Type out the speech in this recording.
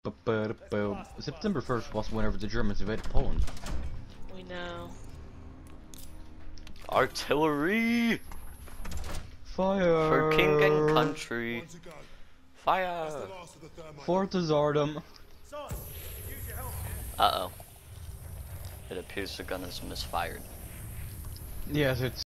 September 1st was whenever the Germans invaded Poland. We know. Artillery Fire! for king and country. Fire! Fort Zardum. Uh-oh. It appears the gun is misfired. Yes, it's